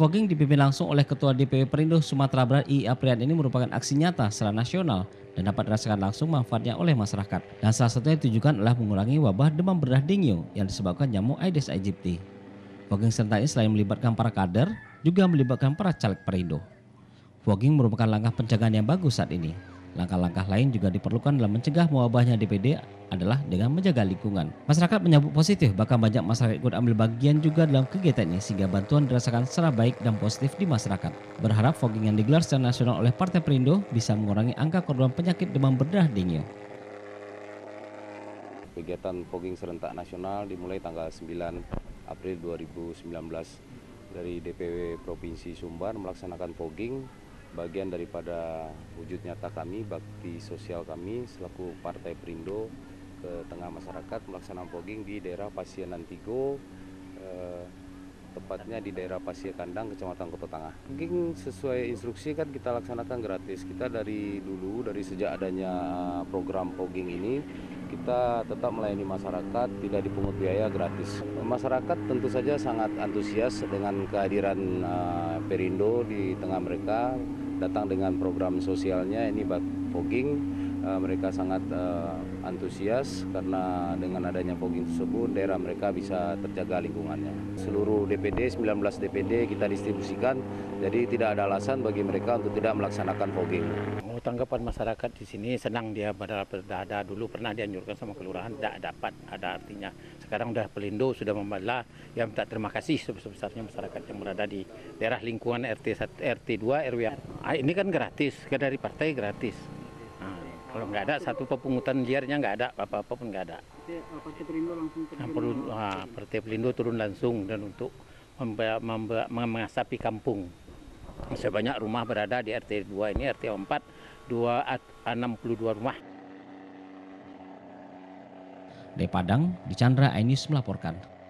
Fogging dipimpin langsung oleh Ketua DPW Perindo Sumatera Barat I. Aprian ini merupakan aksi nyata secara nasional dan dapat dirasakan langsung manfaatnya oleh masyarakat. Dan salah satunya ditujukan adalah mengurangi wabah demam berdarah dengue yang disebabkan nyamuk Aedes aegypti. Fogging serentak ini selain melibatkan para kader, juga melibatkan para caleg Perindo. Fogging merupakan langkah pencegahan yang bagus saat ini. Langkah-langkah lain juga diperlukan dalam mencegah mewabahnya DPD adalah dengan menjaga lingkungan. Masyarakat menyambut positif, bahkan banyak masyarakat ikut ambil bagian juga dalam kegiatan ini sehingga bantuan dirasakan secara baik dan positif di masyarakat. Berharap fogging yang digelar secara nasional oleh Partai Perindo bisa mengurangi angka korban penyakit demam berdarah dengue. Kegiatan fogging serentak nasional dimulai tanggal 9 April 2019 dari DPW Provinsi Sumbar melaksanakan fogging, bagian daripada wujud nyata kami, bakti sosial kami selaku Partai Perindo ke tengah masyarakat melaksanakan fogging di daerah Pasia Nantigo, tepatnya di daerah Pasia Kandang, Kecamatan Kota Tangah. Fogging sesuai instruksi kan kita laksanakan gratis. Kita dari dulu, dari sejak adanya program fogging ini, kita tetap melayani masyarakat, tidak dipungut biaya, gratis. Masyarakat tentu saja sangat antusias dengan kehadiran Perindo di tengah mereka, datang dengan program sosialnya ini fogging. Mereka sangat antusias karena dengan adanya fogging tersebut daerah mereka bisa terjaga lingkungannya. Seluruh DPD, 19 DPD kita distribusikan, jadi tidak ada alasan bagi mereka untuk tidak melaksanakan fogging. Tanggapan masyarakat di sini senang, dia berada dulu pernah dianjurkan sama kelurahan, tidak dapat, ada artinya. Sekarang udah Perindo sudah membela, yang minta terima kasih sebesar-besarnya masyarakat yang berada di daerah lingkungan RT 1, RT 2, RW. Ini kan gratis, dari partai gratis. Nah, kalau nggak ada satu pepungutan liarnya nggak ada, apa-apa pun nggak ada. Partai Perindo langsung Partai Perindo turun langsung dan untuk mengasapi kampung. Sebanyak rumah berada di RT 2 ini, RT 4, 62 rumah. Dari Padang, Di Chandra, iNews melaporkan.